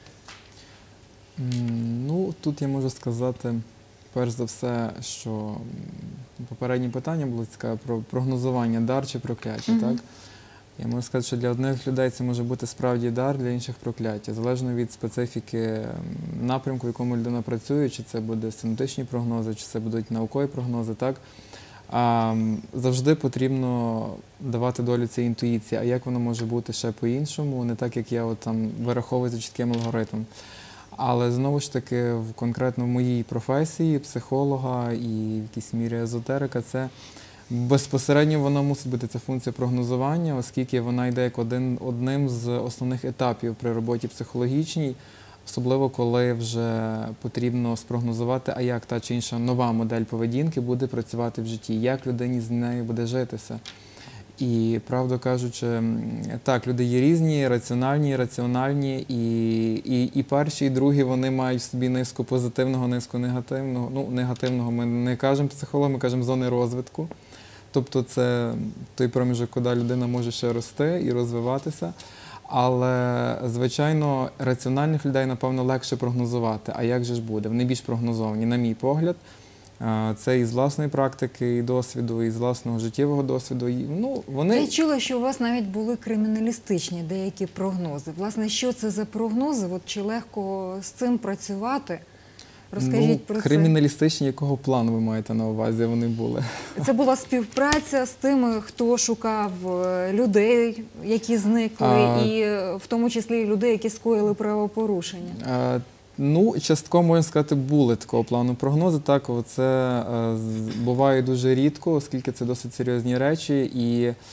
М, Ну, тут я можу сказати, перш за все, що м, попереднє питання було цікаве про прогнозування, дар чи прокляття, Мгм. так? Я можу сказати, що для одних людей це може бути справді дар, для інших прокляття. Залежно від специфіки м, напрямку, в якому людина працює, чи це будуть синоптичні прогнози, чи це будуть наукові прогнози, так? А, м, завжди потрібно давати долю цій інтуїції, а як воно може бути ще по-іншому, не так, як я от там вираховую за чітким алгоритмом. Але знову ж таки, в, конкретно в моїй професії психолога і в якійсь мірі езотерика, це безпосередньо вона мусить бути ця функція прогнозування, оскільки вона йде як один, одним з основних етапів при роботі психологічній, особливо коли вже потрібно спрогнозувати, а як та чи інша нова модель поведінки буде працювати в житті, як людині з нею буде житися. І, правду кажучи, м, так, люди є різні, раціональні, раціональні, і, і, і перші, і другі, вони мають в собі низку позитивного, низку негативного. Ну, негативного ми не кажемо психологи, ми кажемо зони розвитку. Тобто це той проміжок, куди людина може ще рости і розвиватися. Але, звичайно, раціональних людей, напевно, легше прогнозувати. А як же ж буде? Вони більш прогнозовані, на мій погляд. А, Це і з власної практики, і досвіду, і з власного життєвого досвіду. І, ну, вони... Я чула, що у вас навіть були криміналістичні деякі прогнози. Власне, що це за прогнози? От чи легко з цим працювати? Розкажіть ну, про криміналістичні, якого плану ви маєте на увазі, вони були? це. Це була співпраця з тими, хто шукав е, людей, які зникли, А... і е, в тому числі і людей, які скоїли правопорушення. А, Ну, частково, можна сказати, були такого плану прогнози. Так, це е, з- буває дуже рідко, оскільки це досить серйозні речі. І е,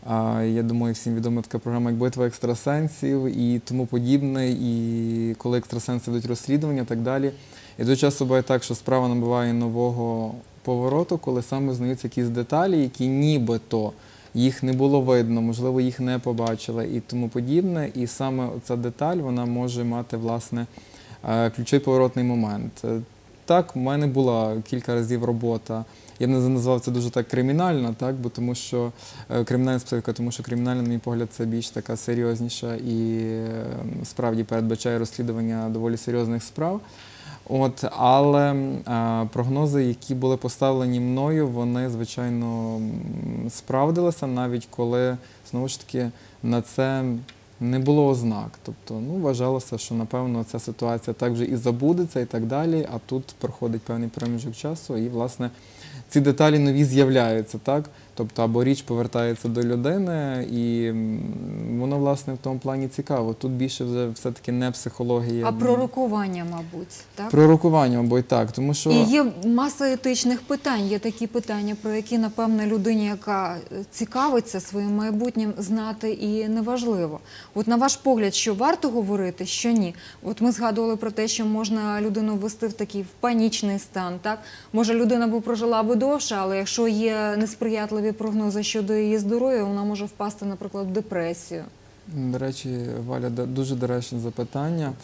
я думаю, всім відома така програма, як «Битва екстрасенсів» і тому подібне. І коли екстрасенси ведуть розслідування і так далі. І дуже часто буває так, що справа набуває нового повороту, коли саме знаються якісь деталі, які нібито їх не було видно, можливо, їх не побачили і тому подібне. І саме ця деталь, вона може мати, власне, е, ключовий поворотний момент. Е, Так, в мене була кілька разів робота. Я б не назвав це дуже так кримінальна, так, бо тому що е, кримінальна специфіка, тому що кримінальна, на мій погляд, це більш така серйозніша і е, справді передбачає розслідування доволі серйозних справ. От, але е, прогнози, які були поставлені мною, вони, звичайно, м, справдилися, навіть коли, знову ж таки, на це не було ознак. Тобто, ну, вважалося, що, напевно, ця ситуація так вже і забудеться і так далі, а тут проходить певний проміжок часу і, власне, ці деталі нові з'являються, так? Тобто, або річ повертається до людини, і м, воно, власне, в тому плані цікаво. Тут більше вже все-таки не психологія. А пророкування, мабуть, так? Пророкування, або й так, тому що... І є маса етичних питань, є такі питання, про які, напевне, людині, яка цікавиться своїм майбутнім, знати і неважливо. От на ваш погляд, що варто говорити, що ні? От ми згадували про те, що можна людину ввести в такий в панічний стан, так? Може, людина б прожила би довше, але якщо є несприятливі прогнози щодо її здоров'я, вона може впасти, наприклад, в депресію. До речі, Валя, да- дуже доречне запитання.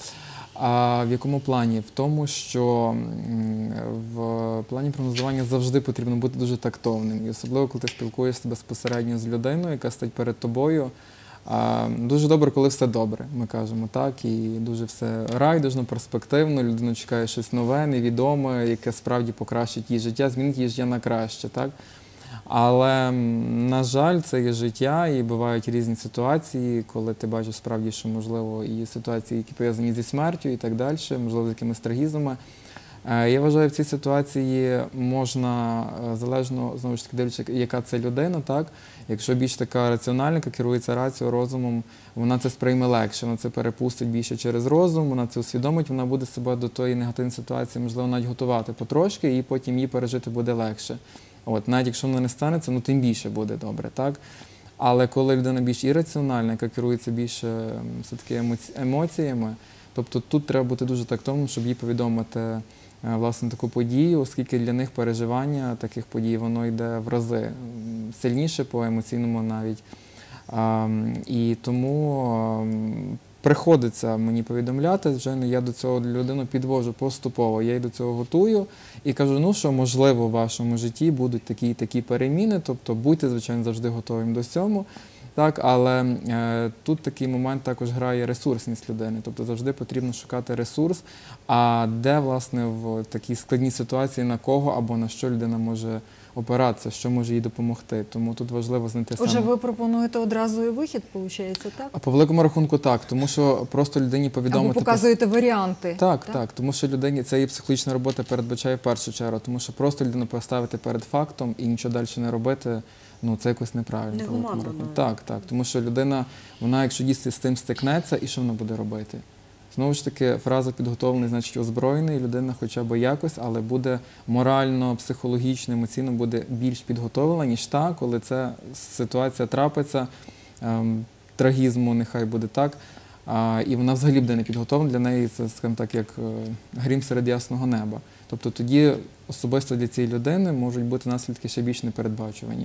А в якому плані? В тому, що м, в плані прогнозування завжди потрібно бути дуже тактовним. І особливо, коли ти спілкуєшся безпосередньо з людиною, яка стоїть перед тобою. А, Дуже добре, коли все добре, ми кажемо, так, і дуже все райдужно, перспективно, людина чекає щось нове, невідоме, яке справді покращить її життя, змінить її життя на краще, так. Але, м, на жаль, це є життя, і бувають різні ситуації, коли ти бачиш справді, що, можливо, і ситуації, які пов'язані зі смертю і так далі, можливо, з якимись трагізмами. Е, Я вважаю, в цій ситуації можна, е, залежно, знову ж таки, дивлячись, яка це людина, так? Якщо більш така раціональна, яка керується рацією, розумом, вона це сприйме легше, вона це перепустить більше через розум, вона це усвідомить, вона буде себе до тої негативної ситуації, можливо, навіть готувати потрошки, і потім її пережити буде легше. От, навіть якщо воно не станеться, ну тим більше буде добре, так? Але коли людина більш ірраціональна, яка керується більше м, все-таки емоці... емоціями, тобто тут треба бути дуже тактовним, щоб їй повідомити е, власне таку подію, оскільки для них переживання таких подій, воно йде в рази м, сильніше по емоційному навіть. А, м, і тому м, приходиться мені повідомляти, звичайно, я до цього людину підвожу поступово, я й до цього готую і кажу, ну що, можливо, в вашому житті будуть такі і такі переміни, тобто будьте, звичайно, завжди готовим до цього. Так, але е, тут такий момент також грає ресурсність людини, тобто завжди потрібно шукати ресурс, а де, власне, в такій складній ситуації на кого або на що людина може опиратися, що може їй допомогти. Тому тут важливо знайти саме... Отже, ви пропонуєте одразу і вихід, виходить, так? А по великому рахунку так, тому що просто людині повідомити... Або показуєте варіанти. Так, так, тому що людині це і психологічна робота передбачає в першу чергу, тому що просто людину поставити перед фактом і нічого далі не робити, ну це якось неправильно. по великому Негуманно, рахунку. навіть. Так, так, тому що людина, вона якщо дійсно з цим стикнеться, і що вона буде робити? Знову ж таки, фраза «підготовлений» значить озброєний, людина хоча б якось, але буде морально, психологічно, емоційно буде більш підготовлена, ніж та, коли ця ситуація трапиться, ем, трагізму, нехай буде так, а, і вона взагалі буде не підготовлена, для неї це, скажімо так, як е, грім серед ясного неба. Тобто тоді особисто для цієї людини можуть бути наслідки ще більш непередбачувані.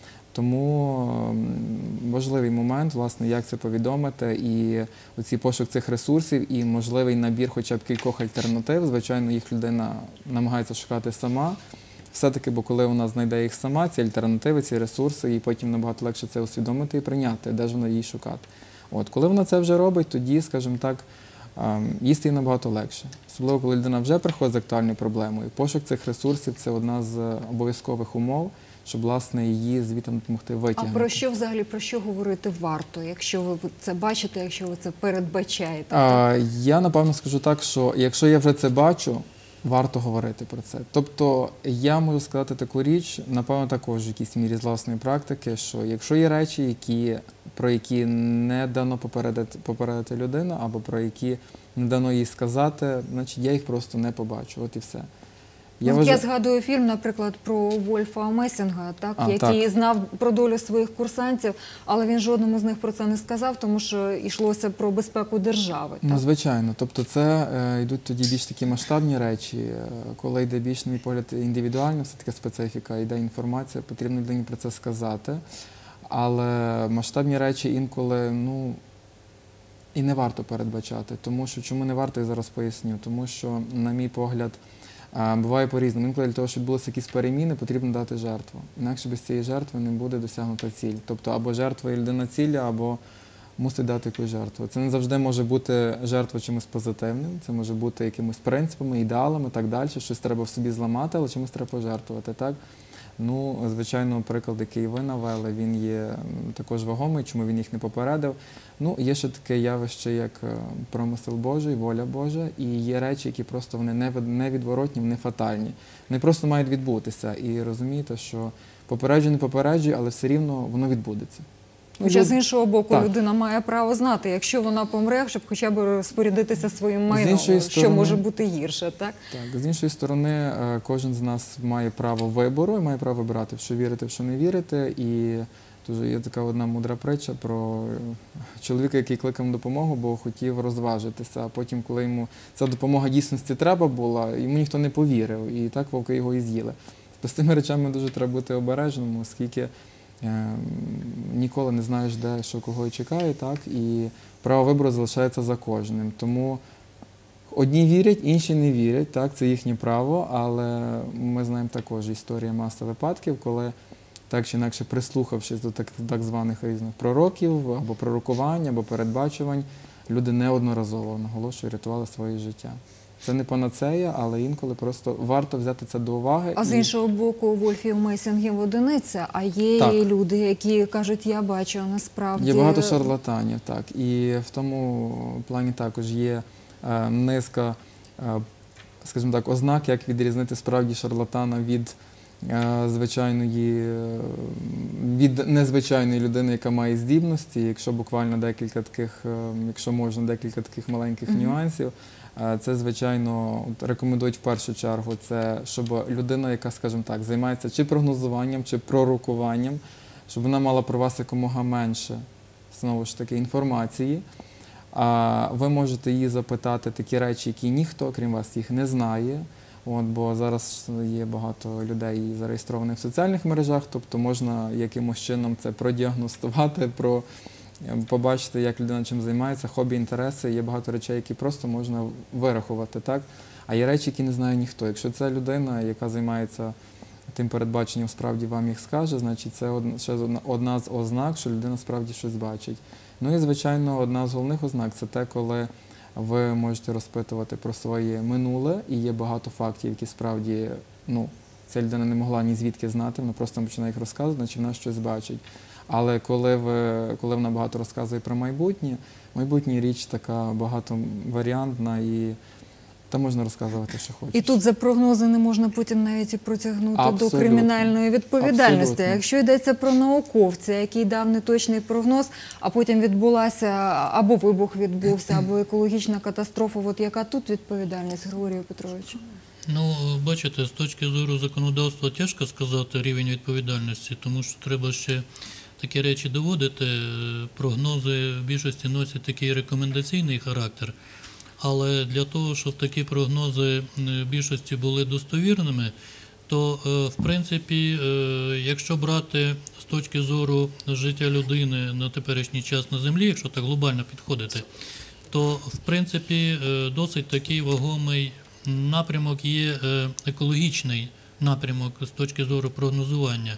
Тому м, важливий момент, власне, як це повідомити, і оцей пошук цих ресурсів, і можливий набір хоча б кількох альтернатив. Звичайно, їх людина намагається шукати сама. Все-таки, бо коли вона знайде їх сама, ці альтернативи, ці ресурси, їй потім набагато легше це усвідомити і прийняти, де ж вона її шукати. От, коли вона це вже робить, тоді, скажімо так, ем, їй стає набагато легше. Особливо, коли людина вже приходить з актуальною проблемою. Пошук цих ресурсів – це одна з обов'язкових умов, щоб, власне, її звідти допомогти А витягнути. про що взагалі, про що говорити варто, якщо ви це бачите, якщо ви це передбачаєте? А, я, напевно, скажу так, що якщо я вже це бачу, варто говорити про це. Тобто я можу сказати таку річ, напевно, також в якійсь мірі з власної практики, що якщо є речі, які, про які не дано попередити, попередити людину, або про які не дано їй сказати, значить я їх просто не побачу, от і все. Я, вважаю- я згадую фільм, наприклад, про Вольфа Месінга, так, А, який так. знав про долю своїх курсантів, але він жодному з них про це не сказав, тому що йшлося про безпеку держави. Ну, Так? звичайно. Тобто це е, йдуть тоді більш такі масштабні речі. Е, коли йде більш, на мій погляд, індивідуальна все-таки специфіка, йде інформація, потрібно людині про це сказати. Але масштабні речі інколи, ну, і не варто передбачати. Тому що, чому не варто, я зараз поясню. Тому що, на мій погляд, е, буває по-різному. Інколи для того, щоб відбулися якісь переміни, потрібно дати жертву. Інакше без цієї жертви не буде досягнута ціль. Тобто або жертва і людина ціля, або мусить дати якусь жертву. Це не завжди може бути жертва чимось позитивним, це може бути якимось принципами, ідеалами і так далі. Щось треба в собі зламати, але чимось треба пожертвувати. Так? Ну, звичайно, приклад, який ви навели, він є м, також вагомий, чому він їх не попередив. Ну, є ще таке явище, як е, промисел Божий, воля Божа, і є речі, які просто вони не від- невідворотні, вони фатальні. Вони просто мають відбутися. І розумієте, що попереджую, не попереджую, але все рівно воно відбудеться. Ну, Хоча люд- з іншого боку, Так. людина має право знати, якщо вона помре, щоб хоча б розпорядитися своїм майном, іншої що сторони- може бути гірше, так? Так, з іншої сторони, е, кожен з нас має право вибору і має право вибирати, в що вірити, в що не вірити. І дуже є така одна мудра притча про е, чоловіка, який кликав на допомогу, бо хотів розважитися. А потім, коли йому ця допомога дійсності треба була, йому ніхто не повірив. І так вовки його і з'їли. З цими речами дуже треба бути обережним, оскільки е, ніколи не знаєш, де що кого і чекає, так? І право вибору залишається за кожним. Тому одні вірять, інші не вірять, так, це їхнє право, але ми знаємо також історію маси випадків, коли так чи інакше прислухавшись до так, так званих різних пророків, або пророкувань, або передбачувань, люди неодноразово, наголошую, рятували своє життя. Це не панацея, але інколи просто варто взяти це до уваги. А з і- іншого боку, Вольфів Месінгів одиниця, а є Так. і люди, які кажуть, я бачу, а насправді... Є багато шарлатанів, так. І в тому плані також є е, низка, е, скажімо так, ознак, як відрізнити справді шарлатана від е, звичайної, е, від незвичайної людини, яка має здібності. Якщо буквально декілька таких, е, якщо можна, декілька таких маленьких Мгм. нюансів. Е, Це, звичайно, от рекомендують в першу чергу, це щоб людина, яка, скажімо так, займається чи прогнозуванням, чи пророкуванням, щоб вона мала про вас якомога менше, знову ж таки, інформації. А ви можете її запитати такі речі, які ніхто, крім вас, їх не знає. От, бо зараз є багато людей зареєстрованих в соціальних мережах, тобто можна якимось чином це продіагностувати, про, побачити, як людина чим займається, хобі, інтереси. Є багато речей, які просто можна вирахувати. Так? А є речі, які не знає ніхто. Якщо це людина, яка займається тим передбаченням, справді вам їх скаже, значить це одна, ще одна, одна з ознак, що людина справді щось бачить. Ну і, звичайно, одна з головних ознак – це те, коли ви можете розпитувати про своє минуле, і є багато фактів, які справді, ну, ця людина не могла ні звідки знати, вона просто починає їх розказувати, значить вона щось бачить. Але коли, ви, коли вона багато розказує про майбутнє, майбутнє річ така багатоваріантна і там можна розказувати, що хочеш. І тут за прогнози не можна потім навіть і протягнути Абсолютно. до кримінальної відповідальності. Абсолютно. Якщо йдеться про науковця, який дав неточний прогноз, а потім відбулася або вибух відбувся, або екологічна катастрофа, от яка тут відповідальність, Григорію Петровичу? Ну, бачите, з точки зору законодавства тяжко сказати рівень відповідальності, тому що треба ще такі речі доводити. Прогнози в більшості носять такий рекомендаційний характер. Але для того, щоб такі прогнози в більшості були достовірними, то, в принципі, якщо брати з точки зору життя людини на теперішній час на землі, якщо так глобально підходити, то, в принципі, досить такий вагомий напрямок є екологічний напрямок з точки зору прогнозування.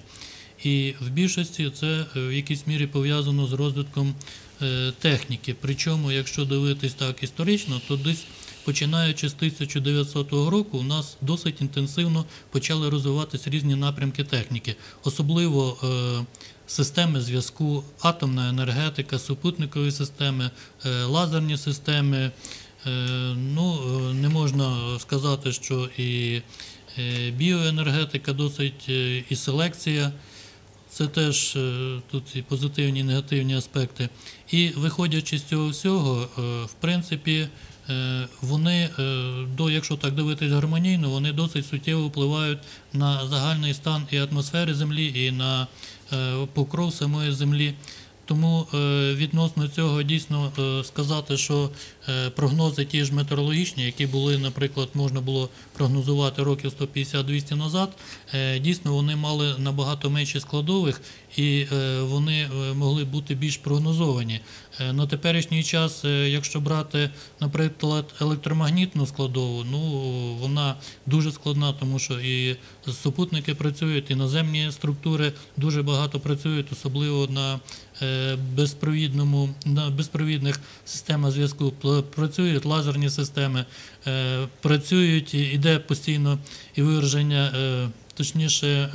І в більшості це в якійсь мірі пов'язано з розвитком техніки. Причому, якщо дивитись так історично, то десь починаючи з тисяча дев'ятсотого року у нас досить інтенсивно почали розвиватися різні напрямки техніки. Особливо е, системи зв'язку, атомна енергетика, супутникові системи, е, лазерні системи. Е, ну, не можна сказати, що і е, біоенергетика досить, е, і селекція. Це теж тут і позитивні, і негативні аспекти. І виходячи з цього всього, в принципі, е, вони, е, до, якщо так дивитись гармонійно, вони досить суттєво впливають на загальний стан і атмосфери Землі, і на е, покров самої Землі. Тому е, відносно цього дійсно е, сказати, що е, прогнози ті ж метеорологічні, які були, наприклад, можна було прогнозувати років сто п'ятдесят - двісті назад, е, дійсно вони мали набагато менше складових і е, вони е, могли бути більш прогнозовані. Е, на теперішній час, е, якщо брати, наприклад, електромагнітну складову, ну вона дуже складна, тому що і супутники працюють, і наземні структури дуже багато працюють, особливо на безпровідному, на безпровідних системах зв'язку, працюють лазерні системи, працюють, іде постійно і вираження, точніше,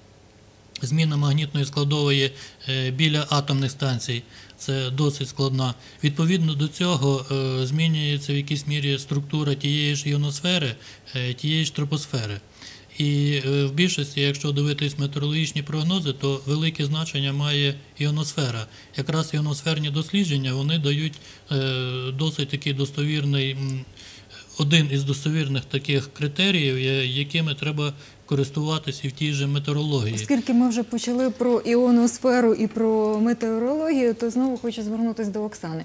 зміна магнітної складової біля атомних станцій. Це досить складна. Відповідно до цього змінюється в якійсь мірі структура тієї ж іоносфери, тієї ж тропосфери. І в більшості, якщо дивитись метеорологічні прогнози, то велике значення має іоносфера. Якраз іоносферні дослідження, вони дають досить такий достовірний, один із достовірних таких критеріїв, якими треба користуватися і в тій же метеорології. Оскільки ми вже почали про іоносферу і про метеорологію, то знову хочу звернутися до Оксани.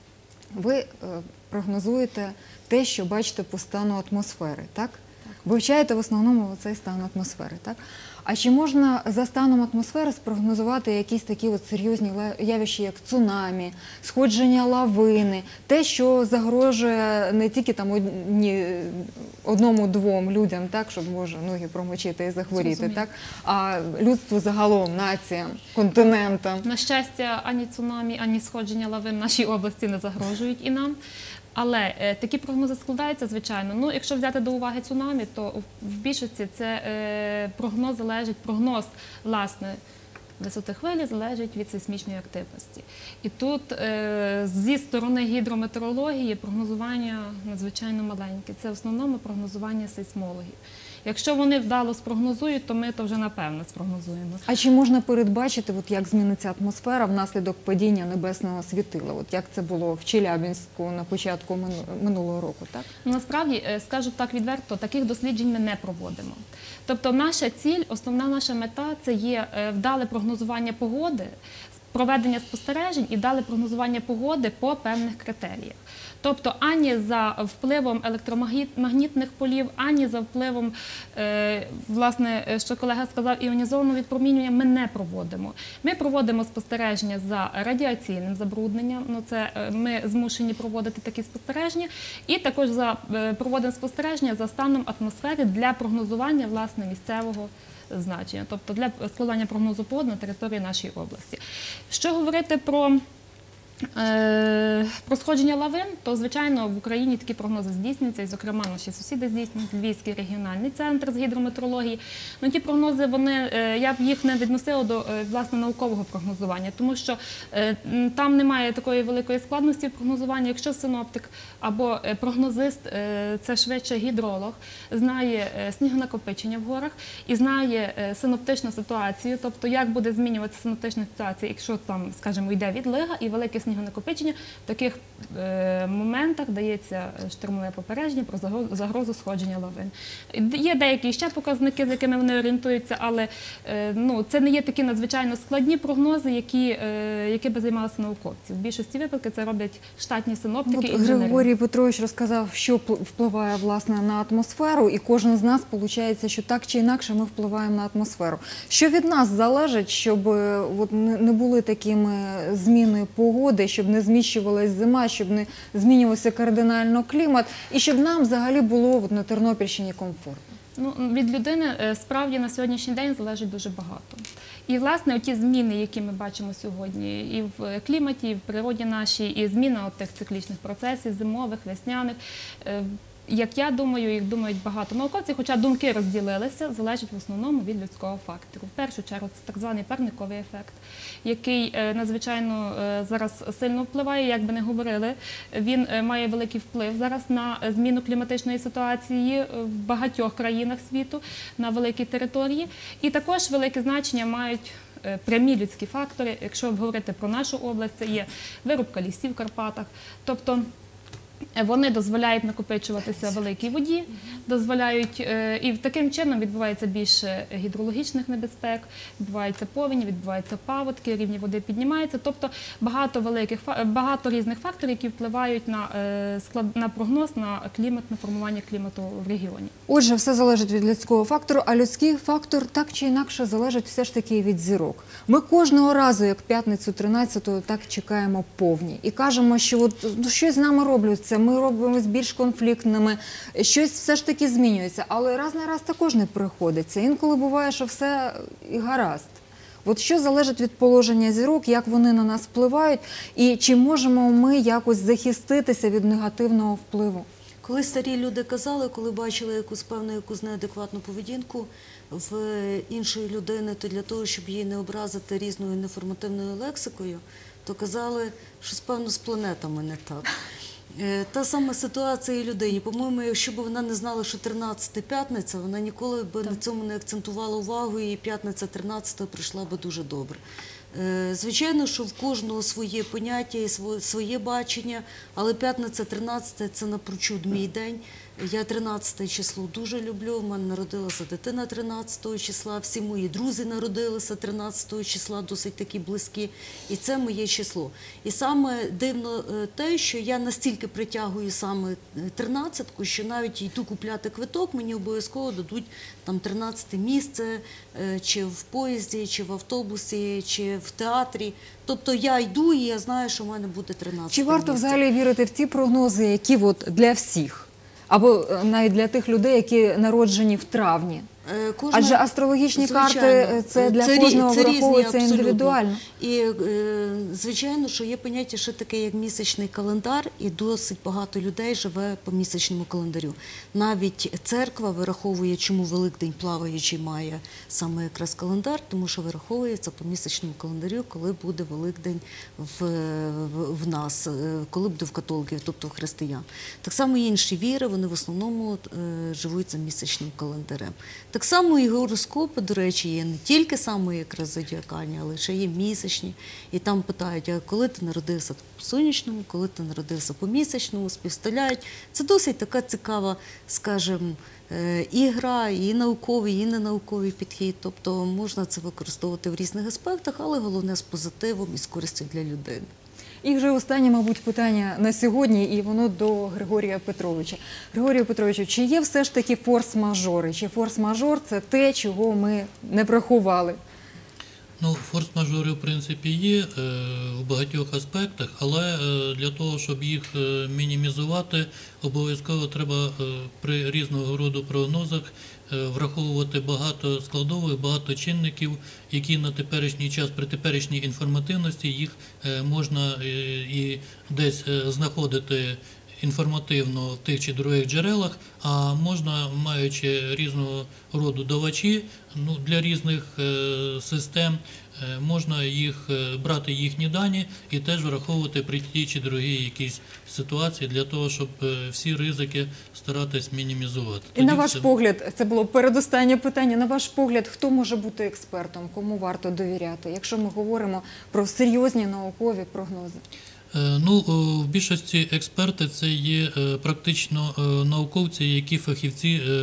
Ви прогнозуєте те, що бачите по стану атмосфери, так? Вивчаєте в основному цей стан атмосфери, так? А чи можна за станом атмосфери спрогнозувати якісь такі от серйозні явища, як цунамі, сходження лавини, те, що загрожує не тільки там одні, одному-двом людям, так, щоб може ноги промочити і захворіти, так, а людству загалом, націям, континентам? На щастя, ані цунамі, ані сходження лавин в нашій області не загрожують і нам. Але е, такі прогнози складаються, звичайно. Ну, якщо взяти до уваги цунамі, то в, в більшості це е, прогноз залежить, прогноз, власне, висоти хвилі залежить від сейсмічної активності. І тут е, зі сторони гідрометеорології прогнозування надзвичайно маленьке. Це в основному прогнозування сейсмологів. Якщо вони вдало спрогнозують, то ми то вже напевно спрогнозуємо. А чи можна передбачити, от як зміниться атмосфера внаслідок падіння небесного світила? От як це було в Челябинську на початку минулого року, так? Ну, насправді, скажу так відверто, таких досліджень ми не проводимо. Тобто наша ціль, основна наша мета – це є вдале прогнозування погоди, проведення спостережень і вдале прогнозування погоди по певних критеріях. Тобто ані за впливом електромагнітних полів, ані за впливом, е, власне, що колега сказав, іонізованого відпромінювання ми не проводимо. Ми проводимо спостереження за радіаційним забрудненням, ну, це ми змушені проводити такі спостереження, і також за, е, проводимо спостереження за станом атмосфери для прогнозування, власне, місцевого значення, тобто для складання прогнозу погоди на території нашої області. Що говорити про Про сходження лавин, то, звичайно, в Україні такі прогнози здійснюються, і, зокрема, наші сусіди здійснюють, Львівський регіональний центр з гідрометеорології. Ну, ті прогнози, вони, я б їх не відносила до, власне, наукового прогнозування, тому що там немає такої великої складності прогнозування. Якщо синоптик або прогнозист, це швидше гідролог, знає снігонакопичення в горах і знає синоптичну ситуацію, тобто як буде змінюватися синоптична ситуація, якщо там, скажімо, йде відлига і велике снігонакопичення, в таких е, моментах дається штормове попередження про загрозу сходження лавин. Є деякі ще показники, з якими вони орієнтуються, але е, ну, це не є такі надзвичайно складні прогнози, які, е, які би займалися науковці. В більшості випадків це роблять штатні синоптики і інженери. Григорій Петрович розказав, що впливає, власне, на атмосферу, і кожен з нас, виходить, що так чи інакше ми впливаємо на атмосферу. Що від нас залежить, щоб от, не були такими зміни погоди, щоб не зміщувалась зима, щоб не змінювався кардинально клімат, і щоб нам взагалі було от, на Тернопільщині комфортно? Ну, від людини справді на сьогоднішній день залежить дуже багато. І, власне, ті зміни, які ми бачимо сьогодні і в кліматі, і в природі нашій, і зміна тих циклічних процесів, зимових, весняних, як я думаю, їх думають багато науковців, хоча думки розділилися, залежить в основному від людського фактору. В першу чергу це так званий парниковий ефект, який надзвичайно зараз сильно впливає, як би не говорили. Він має великий вплив зараз на зміну кліматичної ситуації в багатьох країнах світу, на великій території. І також велике значення мають прямі людські фактори. Якщо говорити про нашу область, це є вирубка лісів в Карпатах. Тобто Вони дозволяють накопичуватися в великій воді, дозволяють, е, і таким чином відбувається більше гідрологічних небезпек, відбуваються повені, відбуваються паводки, рівні води піднімаються. Тобто багато великих фа- багато різних факторів, які впливають на е, склад на прогноз, на клімат, на формування клімату в регіоні. Отже, все залежить від людського фактору, а людський фактор так чи інакше залежить все ж таки від зірок. Ми кожного разу, як п'ятницю тринадцятого, так чекаємо повні. І кажемо, що от, ну, щось з нами робляться, ми робимось більш конфліктними, щось все ж таки змінюється. Але раз на раз також не приходиться. Інколи буває, що все і гаразд. От що залежить від положення зірок, як вони на нас впливають, і чи можемо ми якось захиститися від негативного впливу? Коли старі люди казали, коли бачили якусь певну, якусь неадекватну поведінку в іншої людини, то для того, щоб її не образити різною неформативною лексикою, то казали, що певно з планетами не так. Е, Та сама ситуація і людині. По-моєму, якщо б вона не знала, що тринадцяте п'ятниця, вона ніколи б на цьому не акцентувала увагу, і п'ятниця тринадцятого прийшла б дуже добре. Е, Звичайно, що в кожного своє поняття і своє- своє бачення, але п'ятниця тринадцяте – це напрочуд мій день. Я тринадцяте число дуже люблю, в мене народилася дитина тринадцятого числа, всі мої друзі народилися тринадцятого числа, досить такі близькі, і це моє число. І саме дивно е, те, що я настільки притягую саме е, тринадцятку, що навіть йду купляти квиток, мені обов'язково дадуть там тринадцяте місце, е, чи в поїзді, чи в автобусі, чи в театрі. Тобто я йду і я знаю, що в мене буде тринадцяте Чи варто місце. взагалі вірити в ті прогнози, які от для всіх? Або е, навіть для тих людей, які народжені в травні? Е, кожна- Адже астрологічні Звичайно. карти е, це для рі- кожного це різні вираховується абсолютно. індивідуально. І, е, звичайно, що є поняття ще таке, як місячний календар, і досить багато людей живе по місячному календарю. Навіть церква вираховує, чому Великдень плаваючий має саме якраз календар, тому що вираховується по місячному календарю, коли буде Великдень в, в, в нас, е, коли буде в католиків, тобто в християн. Так само і інші віри, вони в основному е, живуть за місячним календарем. Так само і гороскопи, до речі, є не тільки саме якраз зодіакальні, але ще є місячні. І там питають, а коли ти народився по сонячному, коли ти народився по місячному, співставляють. Це досить така цікава, скажімо, е, і гра, і науковий, і ненауковий підхід. Тобто можна це використовувати в різних аспектах, але головне з позитивом і з користю для людини. І вже останнє, мабуть, питання на сьогодні, і воно до Григорія Петровича. Григорію Петровичу, чи є все ж таки форс-мажори? Чи форс-мажор – це те, чого ми не приховали? Ну, форс-мажори, в принципі, є е, в багатьох аспектах, але е, для того, щоб їх е, мінімізувати, обов'язково треба е, при різного роду прогнозах е, враховувати багато складових, багато чинників, які на теперішній час, при теперішній інформативності, їх е, можна е, і десь е, знаходити інформативно в тих чи других джерелах, а можна, маючи різного роду давачі, ну, для різних е, систем, е, можна їх е, брати їхні дані і теж враховувати при тій чи другій якісь ситуації для того, щоб е, всі ризики старатись мінімізувати. І на Тоді ваш це- погляд, це було передостаннє питання, на ваш погляд, хто може бути експертом, кому варто довіряти, якщо ми говоримо про серйозні наукові прогнози? Е, Ну, е, в більшості експерти це є е, практично е, науковці, які фахівці е,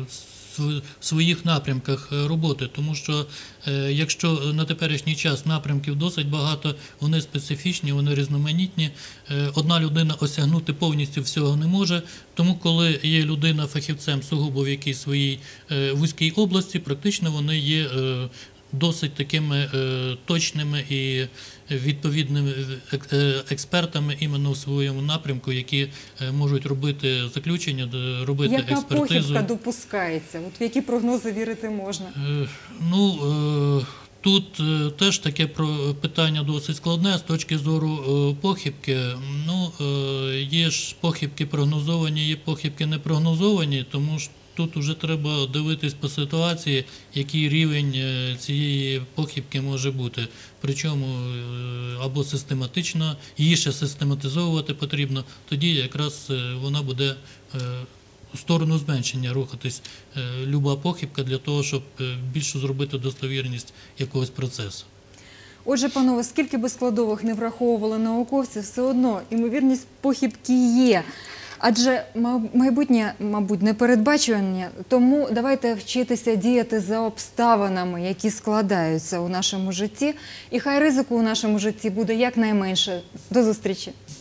св- в своїх напрямках е, роботи, тому що е, якщо на теперішній час напрямків досить багато, вони специфічні, вони різноманітні, е, одна людина осягнути повністю всього не може, тому коли є людина фахівцем сугубо в якійсь своїй е, вузькій області, практично вони є е, досить такими е, точними і відповідними ек- е, експертами іменно в своєму напрямку, які е, можуть робити заключення, д- робити Яка експертизу. похибка допускається? От в які прогнози вірити можна? Е, Ну, е, тут е, теж таке про- питання досить складне з точки зору е, похибки. Ну, е, є ж похибки прогнозовані, є похибки непрогнозовані, тому ж тут вже треба дивитись по ситуації, який рівень е, цієї похибки може бути. Причому е, або систематично, її ще систематизовувати потрібно, тоді якраз е, вона буде е, в сторону зменшення рухатись е, люба похибка для того, щоб е, більше зробити достовірність якогось процесу. Отже, панове, скільки би складових не враховували науковці, все одно ймовірність похибки є. Адже майбутнє, мабуть, непередбачування, тому давайте вчитися діяти за обставинами, які складаються у нашому житті, і хай ризику у нашому житті буде якнайменше. До зустрічі!